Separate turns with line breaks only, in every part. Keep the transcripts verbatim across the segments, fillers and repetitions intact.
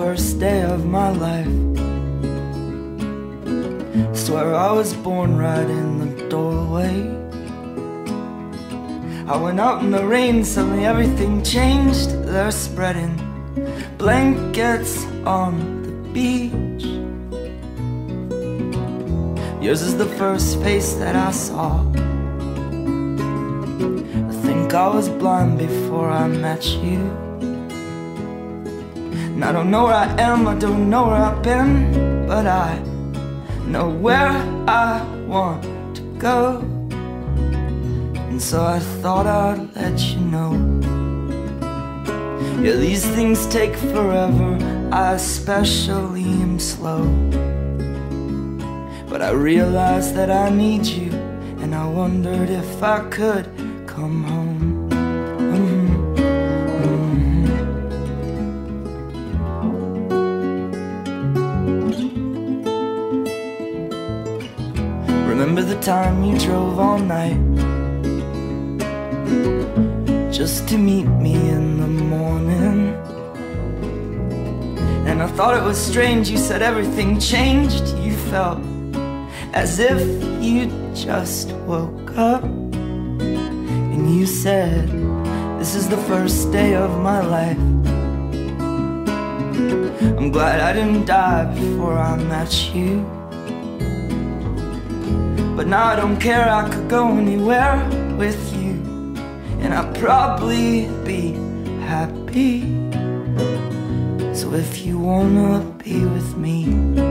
first day of my life. Swear I was born right in the doorway. I went out in the rain, suddenly everything changed. They're spreading blankets on the beach. Yours is the first face that I saw. I think I was blind before I met you. And I don't know where I am, I don't know where I've been, but I know where I want to go. And so I thought I'd let you know. Yeah, these things take forever, I especially am slow. But I realized that I need you, and I wondered if I could come home. Mm-hmm. Mm-hmm. Remember the time you drove all night just to meet me in the morning? And I thought it was strange, you said everything changed. You felt as if you just woke up. And you said, this is the first day of my life. I'm glad I didn't die before I met you. But now I don't care, I could go anywhere with you, and I'd probably be happy. So if you wanna be with me,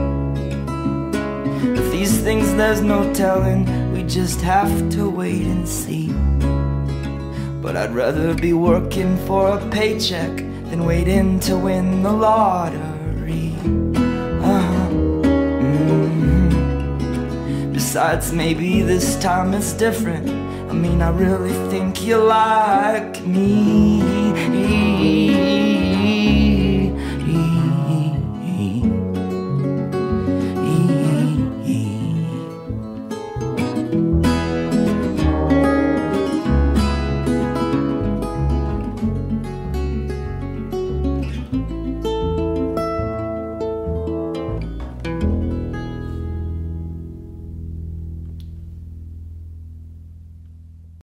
if these things there's no telling, we just have to wait and see. But I'd rather be working for a paycheck than waiting to win the lottery. uh-huh. Mm-hmm. Besides, maybe this time it's different. I mean, I really think you like me.